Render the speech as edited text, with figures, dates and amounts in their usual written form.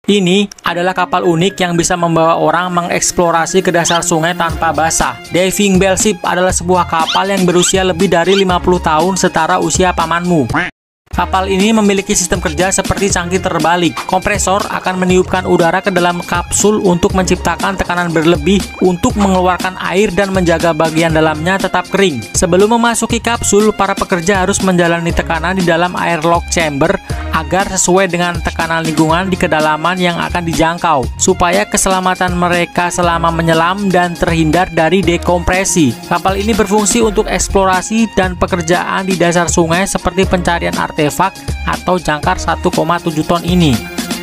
Ini adalah kapal unik yang bisa membawa orang mengeksplorasi ke dasar sungai tanpa basah. Diving Bell Ship adalah sebuah kapal yang berusia lebih dari 50 tahun setara usia pamanmu. Kapal ini memiliki sistem kerja seperti cangkir terbalik. Kompresor akan meniupkan udara ke dalam kapsul untuk menciptakan tekanan berlebih untuk mengeluarkan air dan menjaga bagian dalamnya tetap kering. Sebelum memasuki kapsul, para pekerja harus menjalani tekanan di dalam airlock chamber agar sesuai dengan tekanan lingkungan di kedalaman yang akan dijangkau, supaya keselamatan mereka selama menyelam dan terhindar dari dekompresi. Kapal ini berfungsi untuk eksplorasi dan pekerjaan di dasar sungai seperti pencarian artefak atau jangkar 1,7 ton ini.